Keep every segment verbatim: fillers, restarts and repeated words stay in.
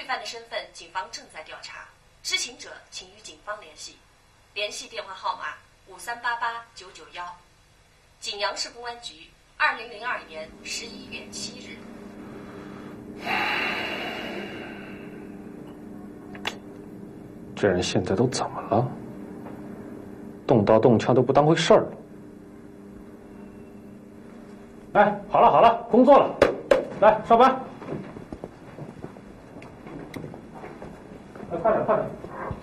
罪犯的身份，警方正在调查，知情者请与警方联系，联系电话号码五三八八九九幺。景阳市公安局，二零零二年十一月七日。 这人现在都怎么了？动刀动枪都不当回事儿了。哎，好了好了，工作了，来上班。来，快点快点。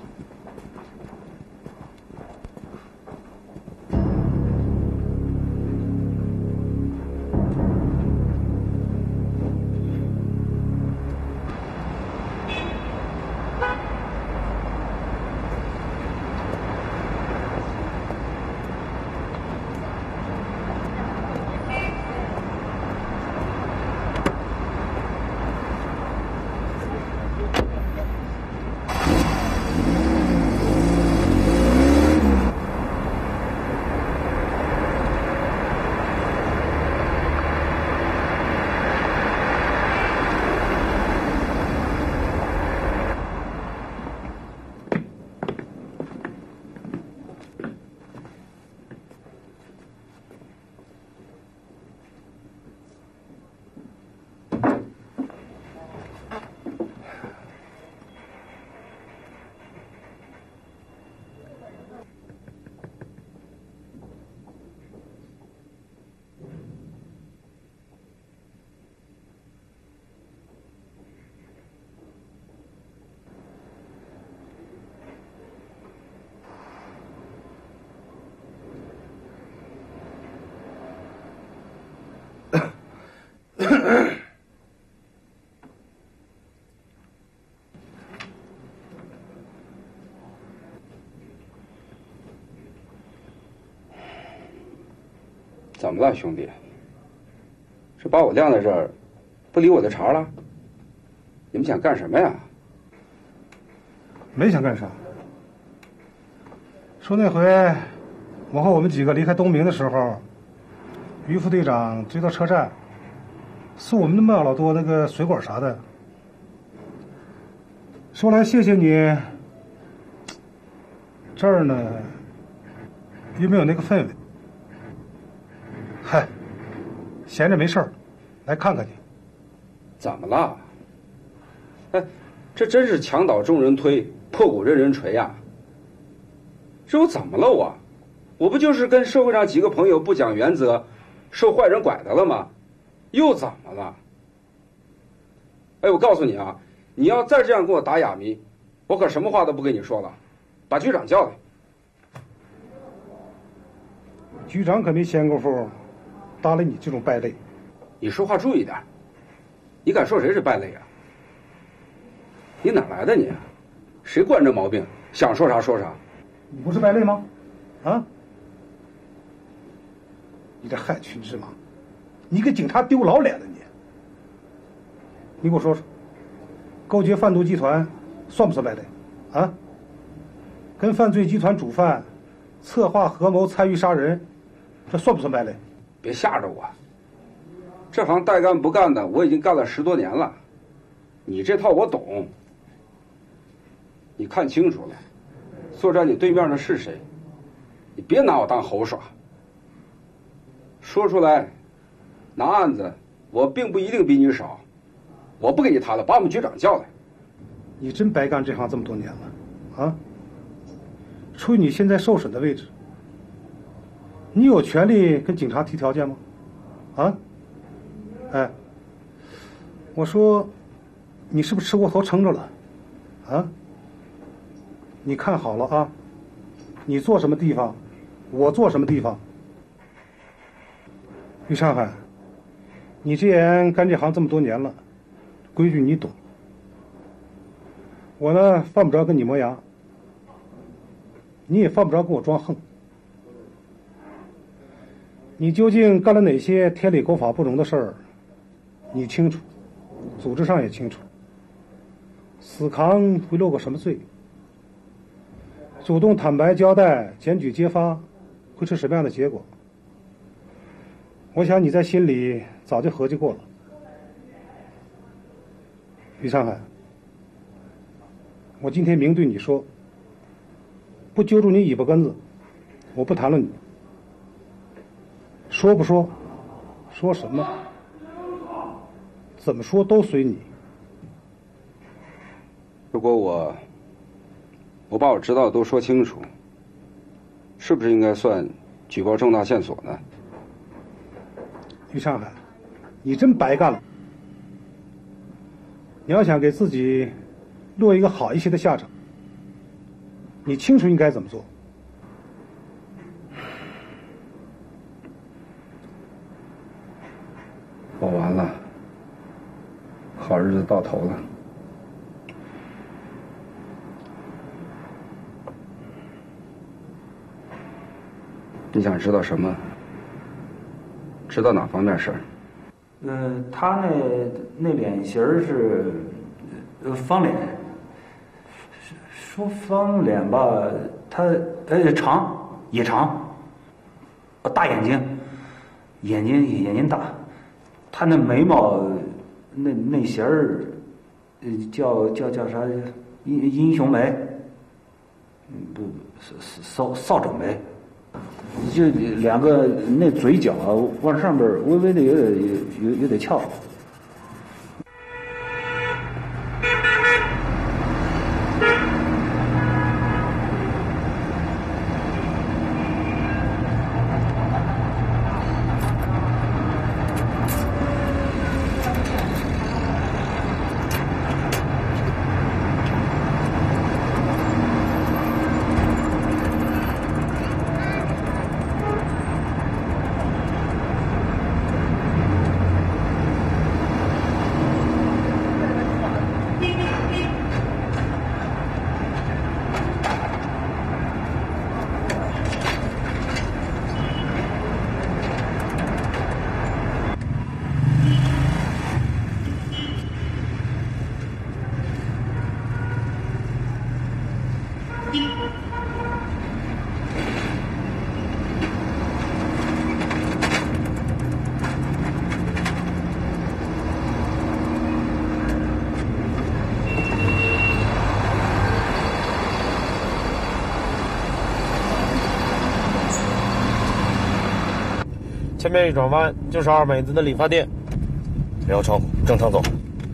怎么了，兄弟？是把我晾在这儿，不理我的茬了？你们想干什么呀？ 没想干啥。说那回我和我们几个离开东明的时候，于副队长追到车站，送我们那么老多那个水果啥的，说来谢谢你。这儿呢，又没有那个氛围。嗨，闲着没事儿，来看看你。 怎么了？哎，这真是墙倒众人推，破鼓任人锤呀！这我怎么了我？我不就是跟社会上几个朋友不讲原则，受坏人拐的了吗？又怎么了？哎，我告诉你啊，你要再这样跟我打哑谜，我可什么话都不跟你说了。把局长叫来。 局长可没闲工夫搭理你这种败类。 你说话注意点，你敢说谁是败类啊？你哪来的你？谁惯这毛病？想说啥说啥。 你不是败类吗？啊？你这害群之马，你给警察丢老脸了你！你给我说说，勾结贩毒集团算不算败类？啊？跟犯罪集团主犯策划合谋参与杀人，这算不算败类？ 别吓着我，这行带干不干的我已经干了十多年了，你这套我懂。你看清楚了，坐在你对面的是谁？你别拿我当猴耍。说出来，拿案子我并不一定比你少，我不跟你谈了，把我们局长叫来。 你真白干这行这么多年了，啊？出于你现在受审的位置，你有权利跟警察提条件吗？啊？哎，我说，你是不是吃过头撑着了？啊？你看好了啊，你坐什么地方，我坐什么地方。于上海，你既然干这行这么多年了，规矩你懂。我呢，犯不着跟你磨牙，你也犯不着跟我装横。你究竟干了哪些天理狗法不容的事儿，你清楚，组织上也清楚。死扛会落个什么罪？主动坦白交代，检举揭发，会是什么样的结果？我想你在心里早就合计过了。于上海， 我今天明对你说，不揪住你尾巴根子，我不谈论你。说不说，说什么，怎么说都随你。 如果我我把我知道的都说清楚，是不是应该算举报重大线索呢？ 于上海，你真白干了。你要想给自己落一个好一些的下场，你清楚应该怎么做。 我完了，好日子到头了。你想知道什么？知道哪方面事儿？ 呃，他那那脸型是呃方脸，说方脸吧，他呃长也长，大眼睛，眼睛眼睛大，他那眉毛那那型儿，呃叫叫叫啥英英雄眉，不扫扫帚眉。就两个那嘴角啊，往上边微微的有点有有有点翘。 前面一转弯就是二美子的理发店，没有窗户，正常走。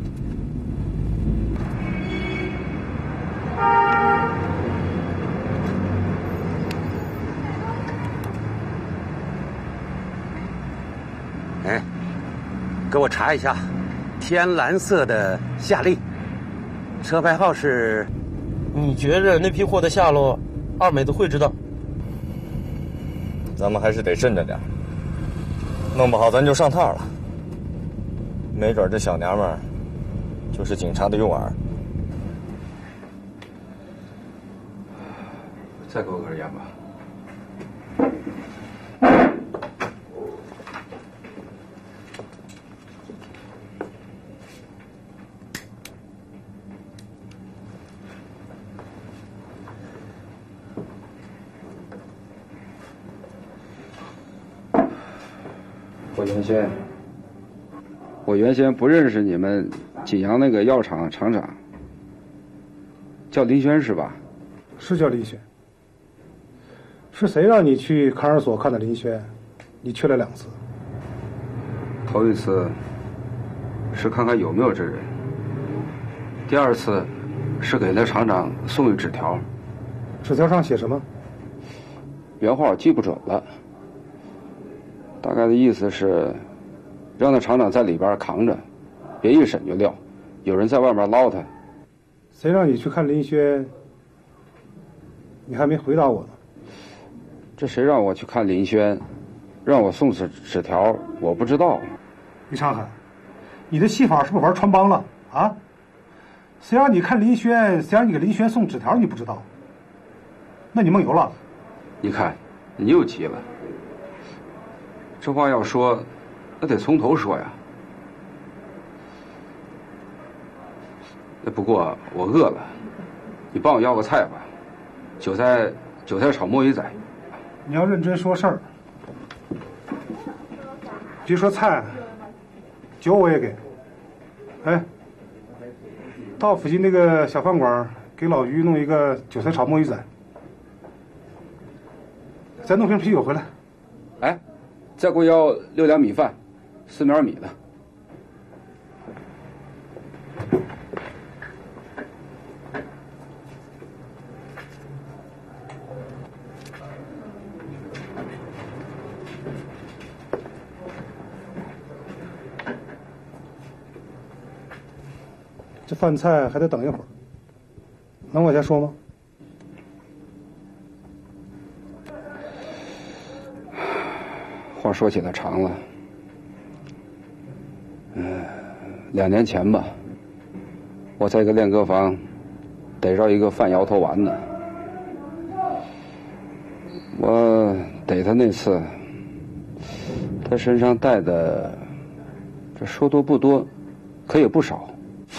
哎，给我查一下，天蓝色的夏利，车牌号是？ 你觉着那批货的下落，二美子会知道？ 咱们还是得慎着点，弄不好咱就上套了。没准这小娘们儿就是警察的诱饵。 再给我根烟吧。我原先，我原先不认识你们锦阳那个药厂厂长，叫林轩是吧？ 是叫林轩。是谁让你去看守所看的林轩？你去了两次。 头一次是看看有没有这人，第二次是给那厂长送一纸条。 纸条上写什么？ 原话我记不准了。大概的意思是，让那厂长在里边扛着，别一审就撂，有人在外面捞他。 谁让你去看林轩？你还没回答我呢。 这谁让我去看林轩，让我送纸纸条，我不知道。 于长海，你的戏法是不是玩穿帮了啊？谁让你看林轩，谁让你给林轩送纸条，你不知道？那你梦游了？ 你看，你又急了。这话要说，那得从头说呀。不过我饿了，你帮我要个菜吧，韭菜韭菜炒墨鱼仔。 你要认真说事儿，别说菜，酒我也给。哎，到附近那个小饭馆给老于弄一个韭菜炒墨鱼仔，再弄瓶啤酒回来。 哎，再给我要六两米饭，四苗米的。 这饭菜还得等一会儿，能往下说吗？ 话说起来长了，嗯，两年前吧，我在一个练歌房逮着一个贩摇头丸的，我逮他那次，他身上带的，这说多不多，可也不少。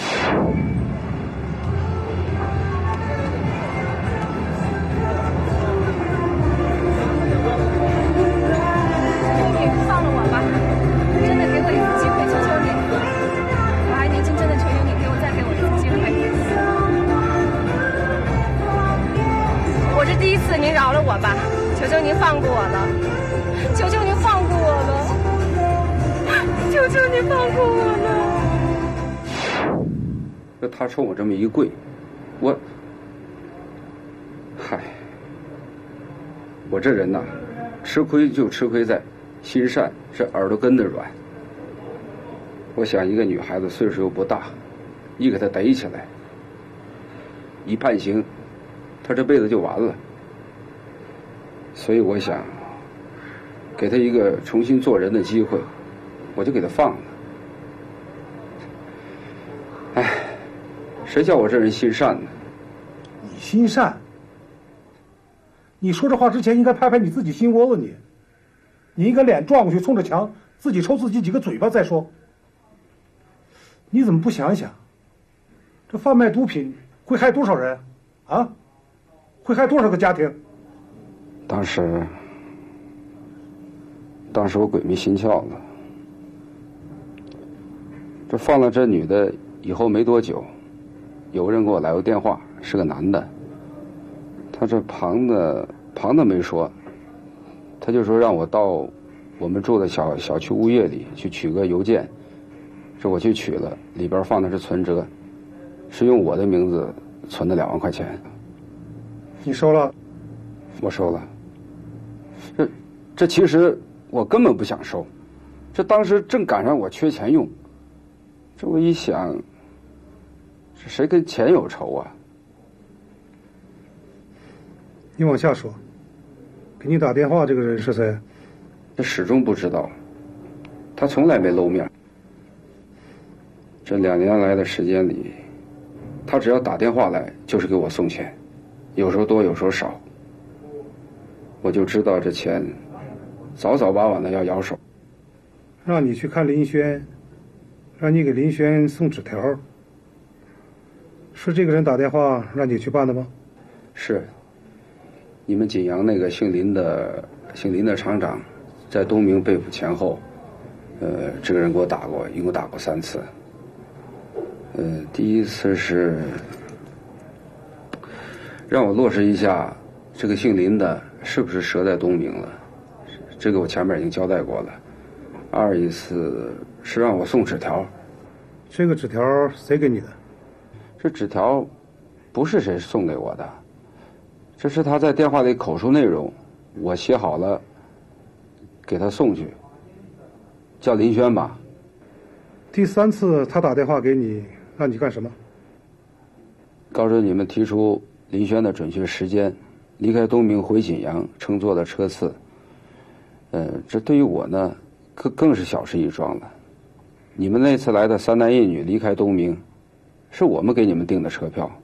您饶了我吧，求求您放过我了，求求您放过我了，求求您放过我了。 这他冲我这么一跪，我，嗨，我这人呐，吃亏就吃亏在心善，是耳朵根子软。我想一个女孩子岁数又不大，一给她逮起来，一判刑，她这辈子就完了。所以我想给他一个重新做人的机会，我就给他放了。哎，谁叫我这人心善呢？ 你心善？你说这话之前应该拍拍你自己心窝子，你，你应该脸撞过去，冲着墙自己抽自己几个嘴巴再说。你怎么不想想，这贩卖毒品会害多少人啊？会害多少个家庭？ 当时，当时我鬼迷心窍了。这放了这女的以后没多久，有个人给我来过电话，是个男的。他这旁的旁的没说，他就说让我到我们住的小小区物业里去取个邮件。这我去取了，里边放的是存折，是用我的名字存的两万块钱。 你收了？ 我收了。这这其实我根本不想收，这当时正赶上我缺钱用，这我一想，这谁跟钱有仇啊？ 你往下说，给你打电话这个人是谁？ 这始终不知道，他从来没露面。这两年来的时间里，他只要打电话来就是给我送钱，有时候多有时候少。我就知道这钱早早晚晚的要摇手。 让你去看林轩，让你给林轩送纸条，是这个人打电话让你去办的吗？ 是。你们锦阳那个姓林的姓林的厂长，在东明被捕前后，呃，这个人给我打过，一共打过三次。呃，第一次是让我落实一下这个姓林的是不是折在东明了，这个我前面已经交代过了。二一次是让我送纸条。 这个纸条谁给你的？ 这纸条不是谁送给我的，这是他在电话里口述内容，我写好了给他送去。叫林轩吧。 第三次他打电话给你，让你干什么？ 告知你们提出林轩的准确时间，离开东明回锦阳乘坐的车次。呃，这对于我呢，更更是小事一桩了。你们那次来的三男一女离开东明，是我们给你们订的车票。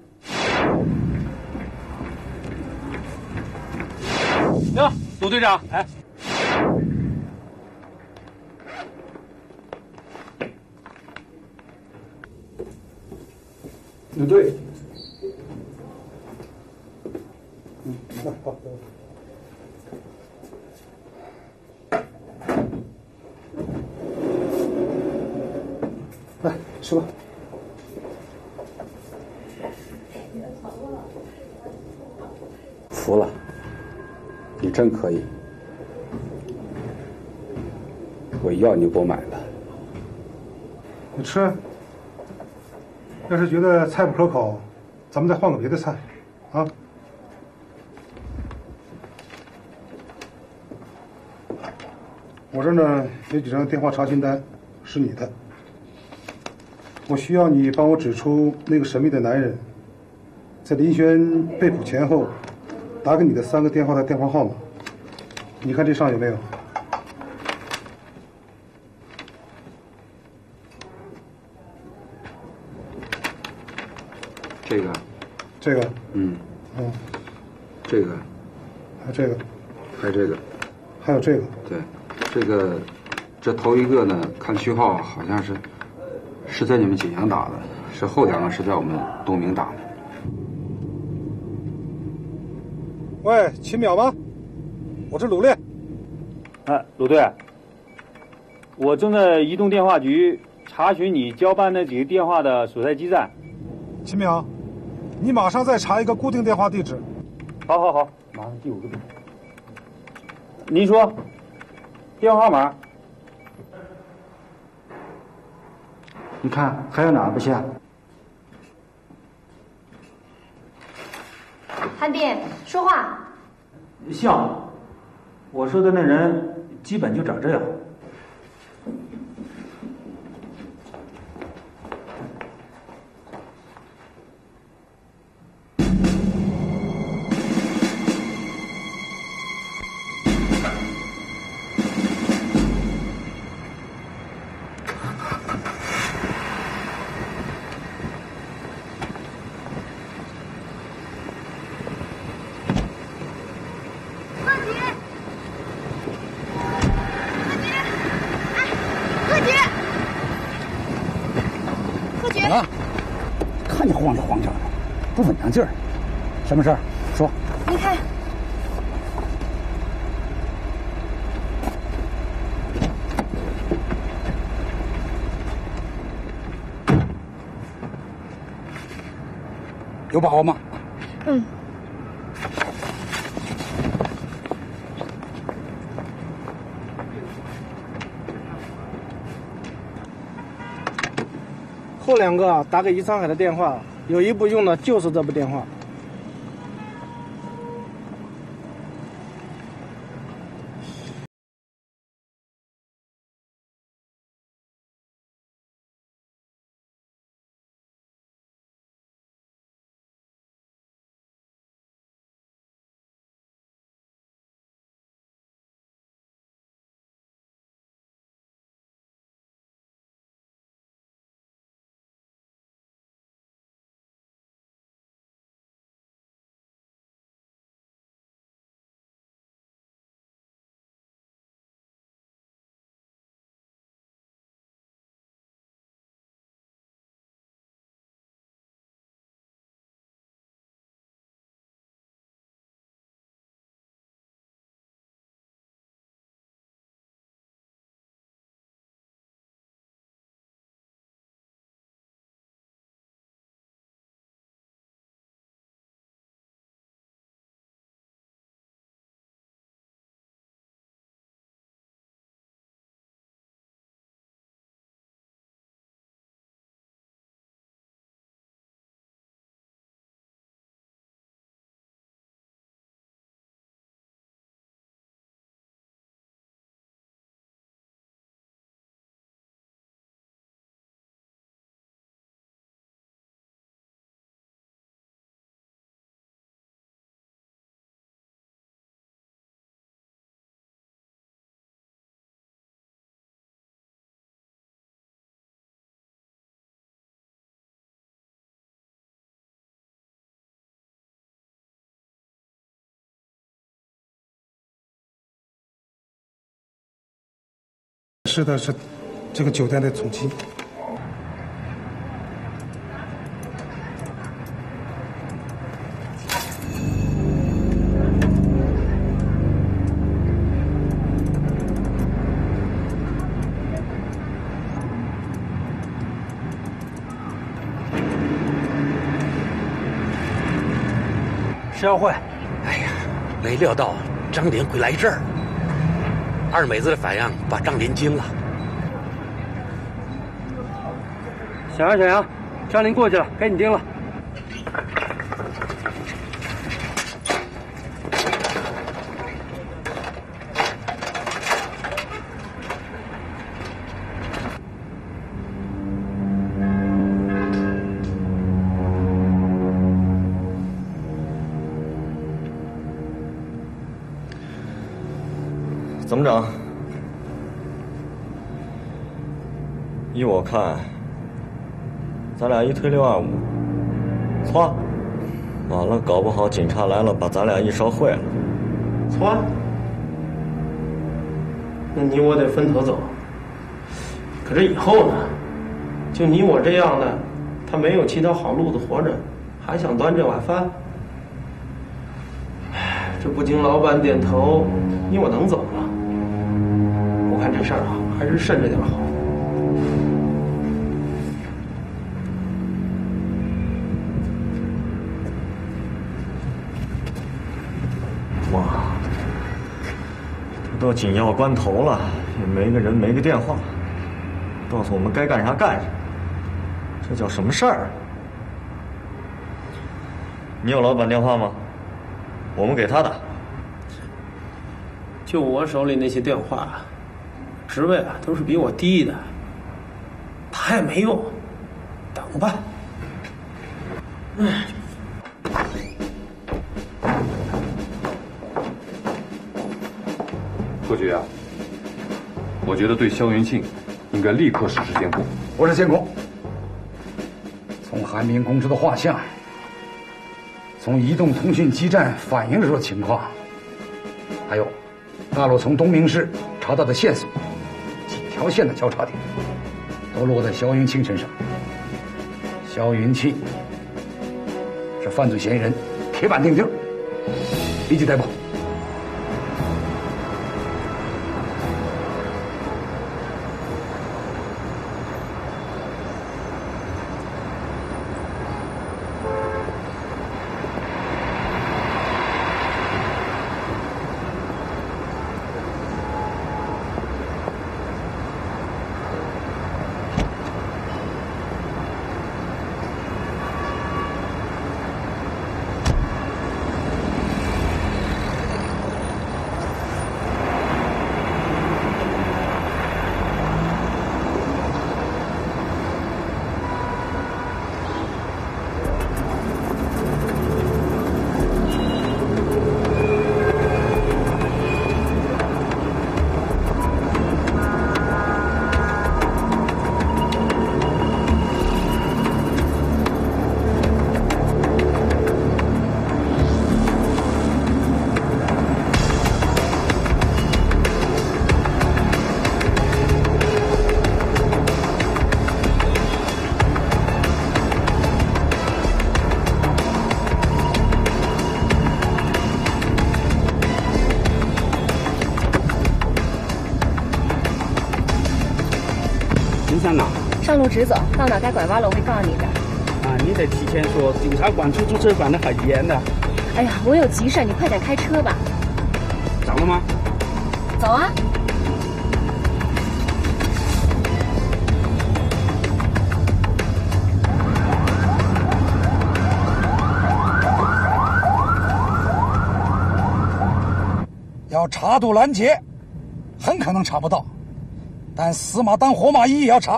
哟，鲁队长，哎， 鲁队，嗯，好。来吃吧。 服了，你真可以，我要你给我买的。 你吃。要是觉得菜不可口，咱们再换个别的菜，啊。我这儿呢有几张电话查询单，是你的。我需要你帮我指出那个神秘的男人，在林轩被捕前后打给你的三个电话的电话号码。你看这上有没有？ 这个， 这个， 嗯， 嗯， 这个， 还有这个， 还有这个， 还有这个。 对，这个，这头一个呢，看序号好像是是在你们锦阳打的，是后两个是在我们东明打的。 喂，秦淼吗？我是鲁烈。 哎，鲁队，我正在移动电话局查询你交办那几个电话的所在基站。 秦淼，你马上再查一个固定电话地址。 好好好，马上第五个地址。您说，电话号码？ 你看还有哪儿不像？ 汉斌，说话。 像，我说的那人基本就长这样。 看你慌里慌张的，不稳当劲儿。什么事儿？说。 你看， 有把握吗？ 嗯。 后两个打给宜昌海的电话，有一部用的就是这部电话。 是的，是这个酒店的总机。 石耀慧， 哎呀，没料到张林会来这儿。二美子的反应把张林惊了。 小杨，小杨，张林过去了，该你盯了。 怎么整？依我看，咱俩一推六二五，错，完了，搞不好警察来了，把咱俩一烧毁了。 错，那你我得分头走。可是以后呢？就你我这样的，他没有其他好路子活着，还想端这碗饭？唉，这不经老板点头，你我能走吗？我看这事儿啊，还是慎着点好。 哇，都紧要关头了，也没个人，没个电话，告诉我们该干啥干啥，这叫什么事儿？你有老板电话吗？我们给他打。 就我手里那些电话，职位啊都是比我低的，他也没用，等吧。唉。 何局啊，我觉得对萧云庆应该立刻实施监控。 我是监控，从韩明公司的画像，从移动通讯基站反映出的情况，还有大陆从东明市查到的线索，几条线的交叉点都落在萧云庆身上。萧云庆是犯罪嫌疑人，铁板定钉，立即逮捕。 向哪？ 上路直走，到哪该拐弯了，我会告诉你的。 啊，你得提前说，警察管出租车管得很严的。 哎呀，我有急事，你快点开车吧。 找了吗？ 走啊。 要查杜拦截，很可能查不到。但死马当活马医也要查。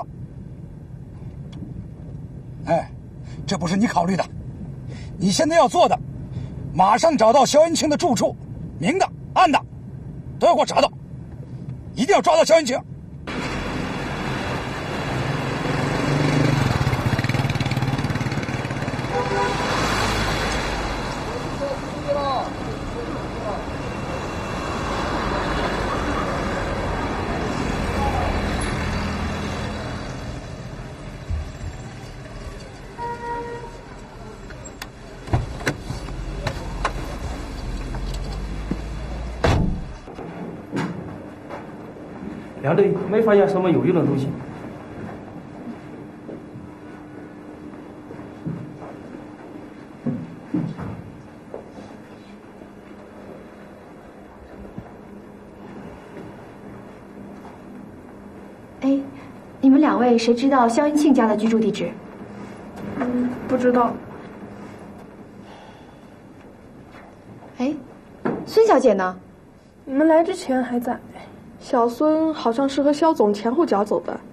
哎，这不是你考虑的，你现在要做的，马上找到萧云庆的住处，明的暗的都要给我查到，一定要抓到萧云庆。 梁队没发现什么有用的东西。 们两位谁知道肖云庆家的居住地址？ 嗯，不知道。 哎，孙小姐呢？ 你们来之前还在。小孙好像是和肖总前后脚走的。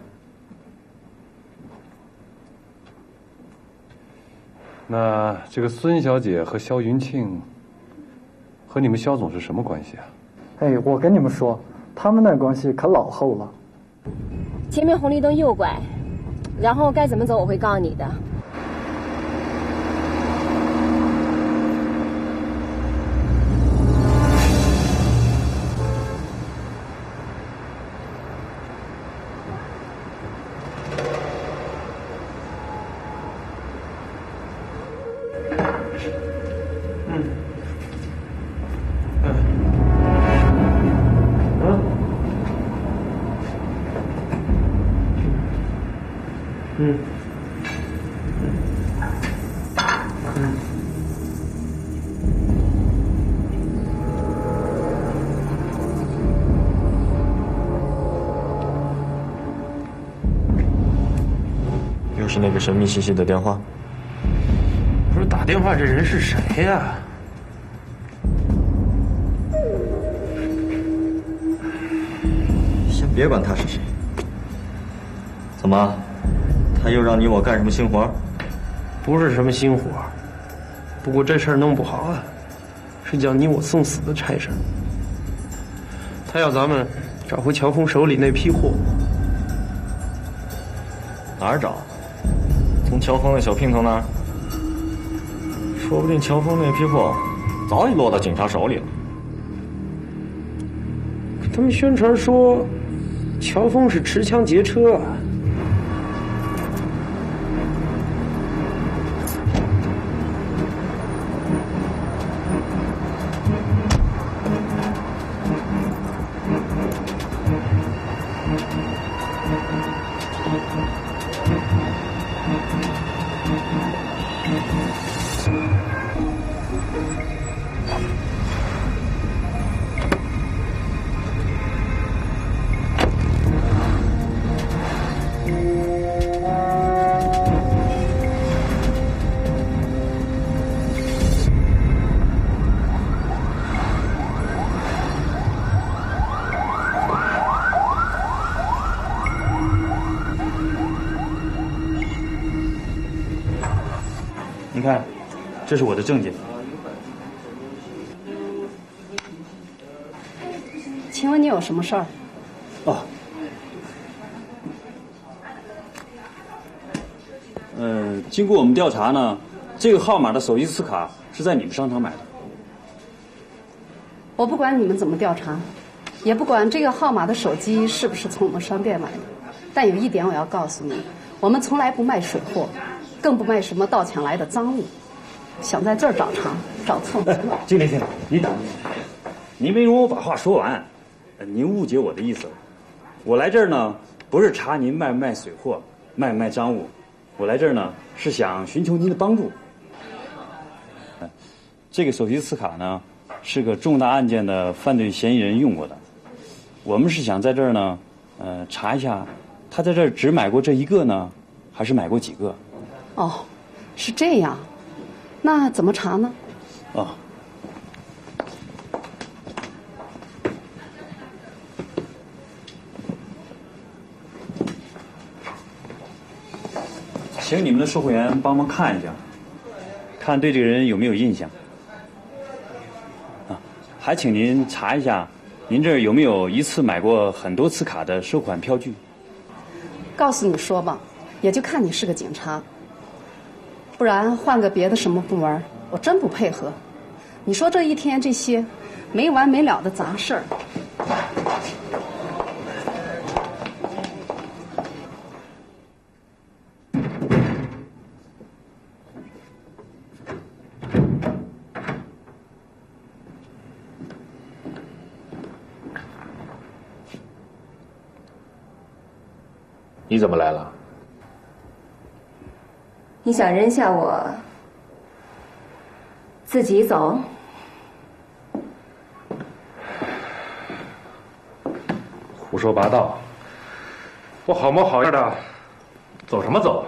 那这个孙小姐和肖云庆，和你们肖总是什么关系啊？ 哎，我跟你们说，他们那关系可老厚了。 前面红绿灯右拐，然后该怎么走我会告诉你的。 嗯，嗯， 又是那个神秘兮兮的电话。 不是打电话这人是谁呀？ 先别管他是谁。怎么？他又让你我干什么新活？ 不是什么新活，不过这事儿弄不好啊，是叫你我送死的差事。他要咱们找回乔峰手里那批货。 哪儿找？从乔峰那小姘头那儿？说不定乔峰那批货早已落到警察手里了。 可他们宣传说，乔峰是持枪劫车啊。 你看，这是我的证件。 请问你有什么事儿？ 哦，呃，经过我们调查呢，这个号码的手机磁卡是在你们商场买的。 我不管你们怎么调查，也不管这个号码的手机是不是从我们商店买的，但有一点我要告诉你，我们从来不卖水货。更不卖什么盗抢来的赃物，想在这儿找茬，找错门了。 经理，经理，你等，您没容我把话说完，您误解我的意思了。我来这儿呢，不是查您卖不卖水货，卖不卖赃物，我来这儿呢是想寻求您的帮助。这个手机磁卡呢，是个重大案件的犯罪嫌疑人用过的，我们是想在这儿呢，呃，查一下，他在这儿只买过这一个呢，还是买过几个？ 哦，是这样，那怎么查呢？ 哦，请你们的售货员帮忙看一下，看对这个人有没有印象。啊，还请您查一下，您这儿有没有一次买过很多次卡的收款票据？ 告诉你说吧，也就看你是个警察。不然换个别的什么部门，我真不配合。你说这一天这些没完没了的杂事儿。 你怎么来了？ 你想扔下我自己走？ 胡说八道！ 我好模好样的，走什么走？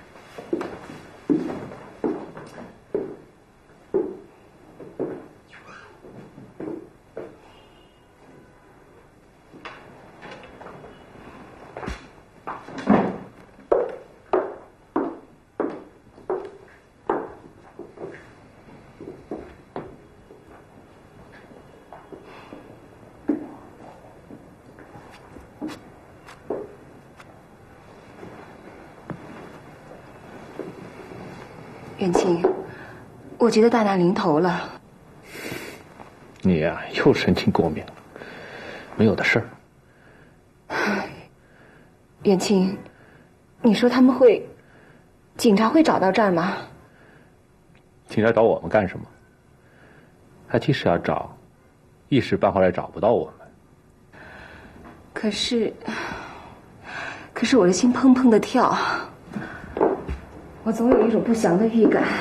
远清，我觉得大难临头了。 你呀、啊，又神经过敏了，没有的事儿。 远清，你说他们会，警察会找到这儿吗？ 警察找我们干什么？他即使要找，一时半会儿也找不到我们。 可是，可是我的心砰砰的跳。我总有一种不祥的预感。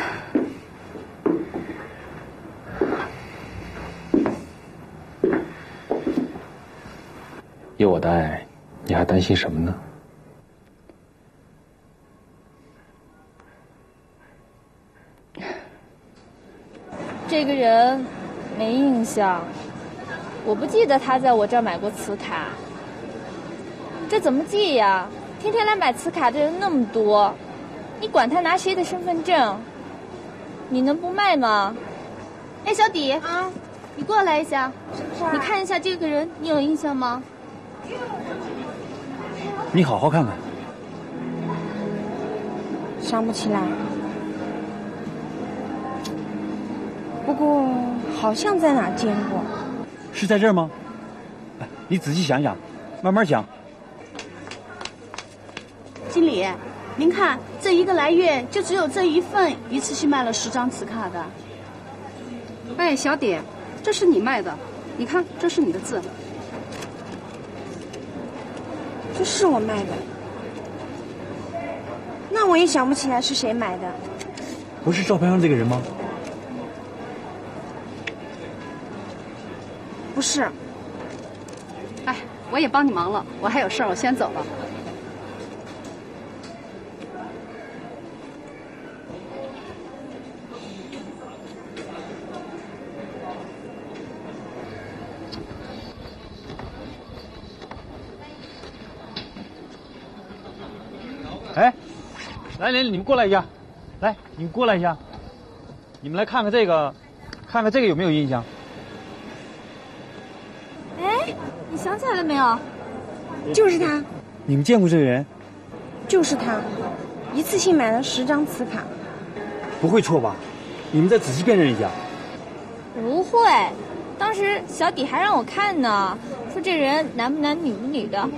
有我的爱，你还担心什么呢？ 这个人没印象，我不记得他在我这儿买过磁卡。这怎么记呀？天天来买磁卡的人那么多。你管他拿谁的身份证？你能不卖吗？哎，小迪啊，你过来一下，你看一下这个人，你有印象吗？ 你好好看看。 想不起来，不过好像在哪见过。 是在这儿吗？哎，你仔细想想，慢慢想。 经理。您看，这一个来月就只有这一份一次性卖了十张磁卡的。 哎，小点，这是你卖的，你看，这是你的字。 这是我卖的，那我也想不起来是谁买的。 不是照片上这个人吗？ 不是。 哎，我也帮你忙了，我还有事儿，我先走了。 哎，来来，你们过来一下，来，你们过来一下，你们来看看这个，看看这个有没有印象？ 哎，你想起来了没有？就是他。 你们见过这个人？ 就是他，一次性买了十张磁卡。 不会错吧？你们再仔细辨认一下。 不会，当时小底还让我看呢，说这人男不男女不女的。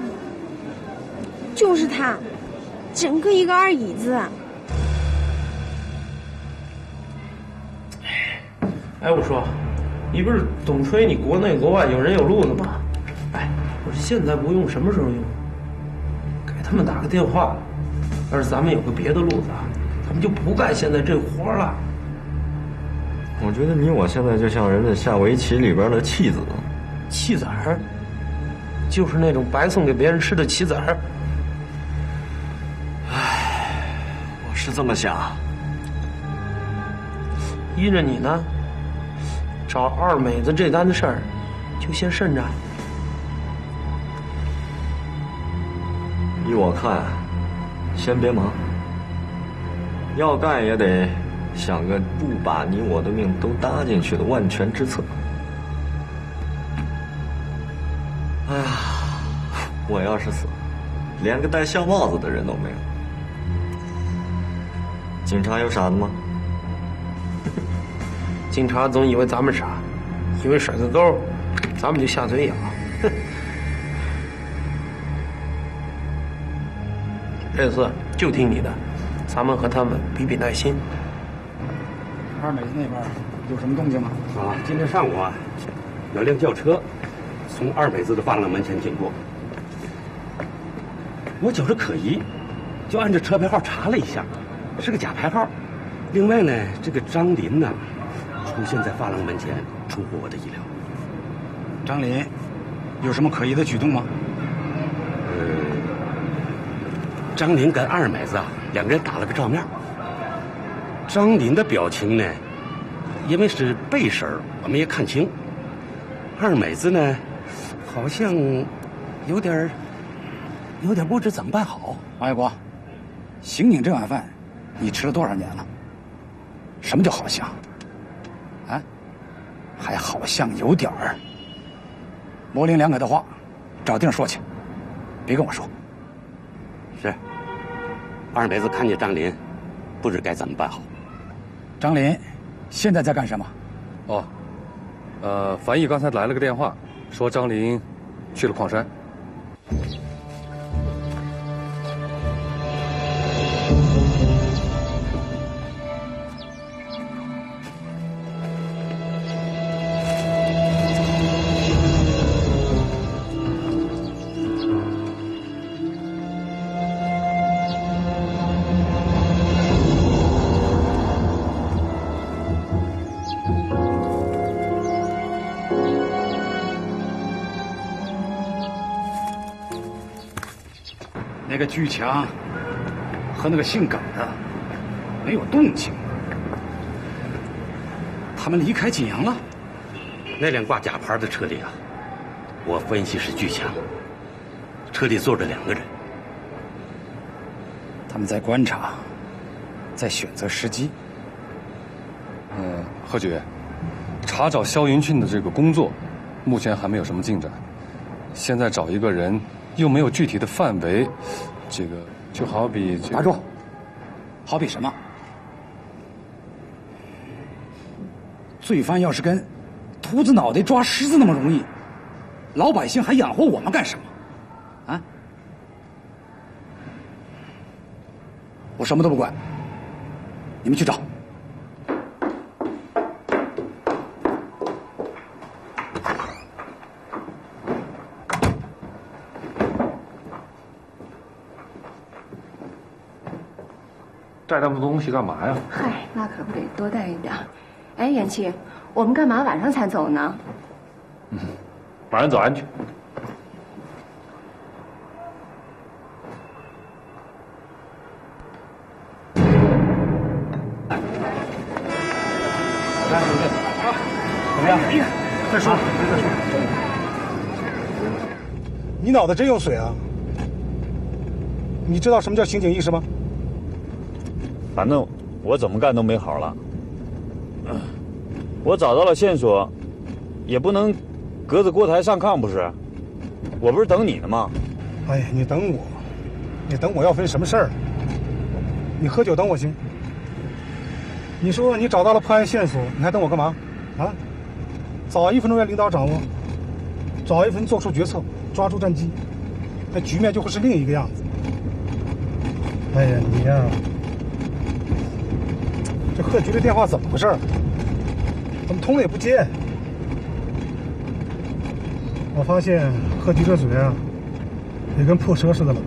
就是他。整个一个二椅子。 哎，我说，你不是总吹你国内国外有人有路子吗？哎，我说现在不用，什么时候用？给他们打个电话，要是咱们有个别的路子，他们就不干现在这活了。 我觉得你我现在就像人家下围棋里边的棋子。 棋子儿，就是那种白送给别人吃的棋子儿。 是这么想， 依着你呢，找二美子这单的事儿，就先慎着。 依我看，先别忙，要干也得想个不把你我的命都搭进去的万全之策。哎呀，我要是死，连个戴孝帽子的人都没有。警察有傻的吗？ 警察总以为咱们傻，以为甩个钩，咱们就下嘴咬。这次就听你的，咱们和他们比比耐心。 二美子那边有什么动静吗？ 啊，今天上午啊，有辆轿车从二美子的发廊门前经过，我觉着可疑，就按着车牌号查了一下。是个假牌号，另外呢，这个张林呢，出现在发廊门前，出乎我的意料。 张林有什么可疑的举动吗？ 呃， 张林跟二美子啊两个人打了个照面。张林的表情呢，因为是背身我们也看清。二美子呢，好像有点有点不知怎么办好。 王月国，刑警这碗饭，你吃了多少年了？什么叫好像？啊，还好像有点儿。模棱两可的话，找地儿说去，别跟我说。 是。二美子看见张林，不知该怎么办好。 张林，现在在干什么？ 哦，呃，樊毅刚才来了个电话，说张林去了矿山。 那个巨强和那个姓耿的没有动静，他们离开锦阳了。 那辆挂假牌的车里啊，我分析是巨强，车里坐着两个人。 他们在观察，在选择时机。 嗯，贺局，查找肖云庆的这个工作，目前还没有什么进展。现在找一个人，又没有具体的范围，这个就好比这个…… 打住！好比什么？罪犯要是跟秃子脑袋抓虱子那么容易，老百姓还养活我们干什么？啊！我什么都不管，你们去找。 带那么多东西干嘛呀？ 嗨，那可不得多带一点。哎，元气，我们干嘛晚上才走呢？ 嗯，晚上走安全。 来，怎么样？再说，再说。你脑袋真有水啊！你知道什么叫刑警意识吗？ 反正我怎么干都没好了。我找到了线索，也不能隔着锅台上炕，不是？我不是等你呢吗？ 哎呀，你等我，你等我要分什么事儿？你喝酒等我行？你说你找到了破案线索，你还等我干嘛？啊？早一分钟让领导掌握，早一分做出决策，抓住战机，那局面就会是另一个样子。哎呀，你呀、啊，这贺局的电话怎么回事？怎么通了也不接？我发现贺局这嘴啊，也跟破车似的了。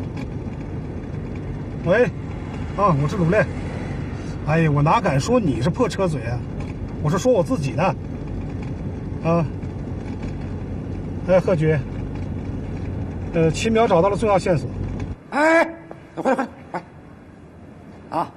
喂，啊，我是鲁烈。哎呀，我哪敢说你是破车嘴啊？我是说我自己呢。啊，哎，贺局，呃，秦淼找到了重要线索。 哎，快来快来快！啊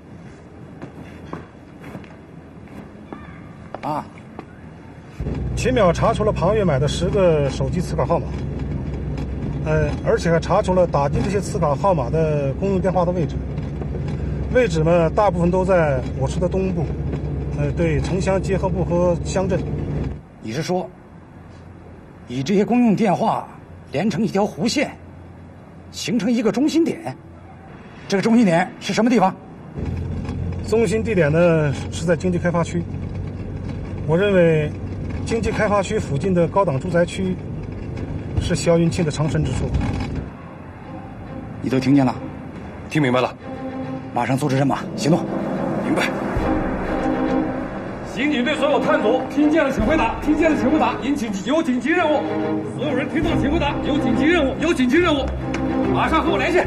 啊！ 秦淼查出了庞越买的十个手机磁卡号码，呃，而且还查出了打进这些磁卡号码的公用电话的位置。位置呢，大部分都在我市的东部，呃，对城乡结合部和乡镇。 你是说，以这些公用电话连成一条弧线，形成一个中心点？这个中心点是什么地方？ 中心地点呢是在经济开发区。我认为，经济开发区附近的高档住宅区是肖云庆的藏身之处。 你都听见了？ 听明白了。 马上组织人马行动。 明白。刑警队所有探组，听见了请回答，听见了请回答，引紧有紧急任务。所有人听到请回答，有紧急任务，有紧急任务，马上和我联系。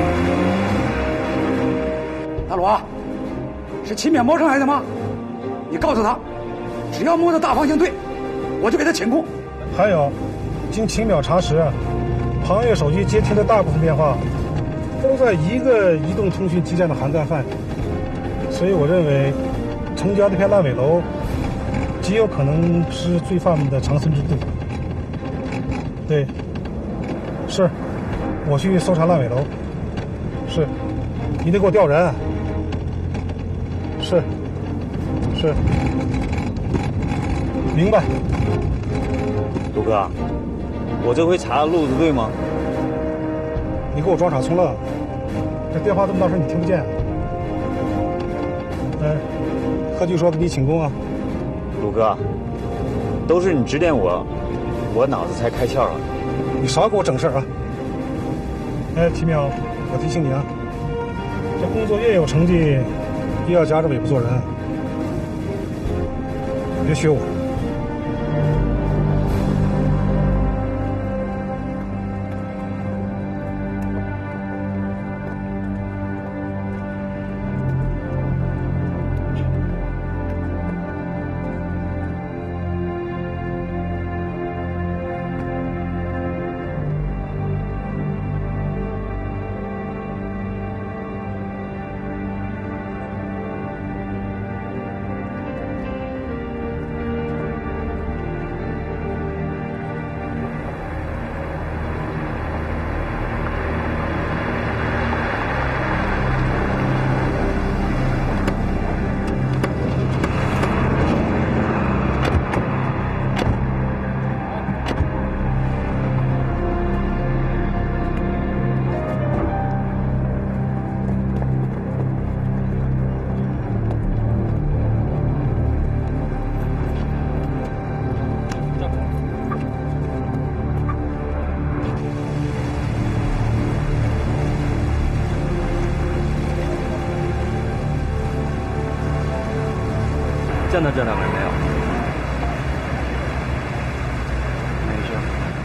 大鲁啊，是秦淼摸上来的吗？ 你告诉他，只要摸到大方向对，我就给他请功。 还有，经秦淼查实，庞越手机接听的大部分电话都在一个移动通讯基站的涵盖范围，所以我认为城郊那片烂尾楼极有可能是罪犯们的藏身之地。对，是，我去搜查烂尾楼。是，你得给我调人。是，是，明白。 卢哥，我这回查的路子对吗？ 你给我装傻充愣，这电话这么大声你听不见啊？嗯，贺局说给你请功啊。 卢哥，都是你指点我，我脑子才开窍啊。 你少给我整事啊！哎，奇淼，我提醒你啊，这工作越有成绩，越要夹着尾巴做人，别学我。 见到这两位没有？没事。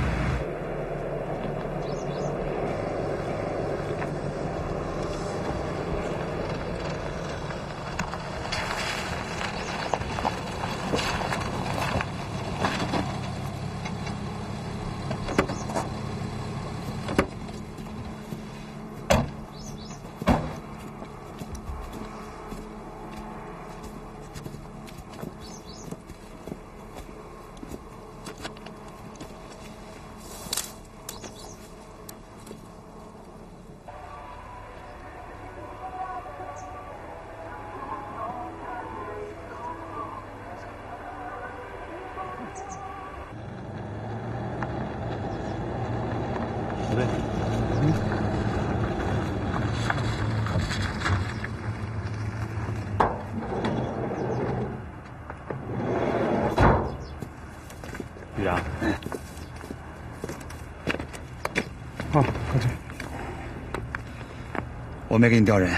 对，嗯， 局长， 好，快去。 我没给你调人，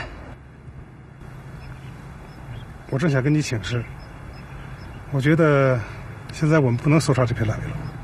我正想跟你请示，我觉得现在我们不能搜查这片烂尾楼。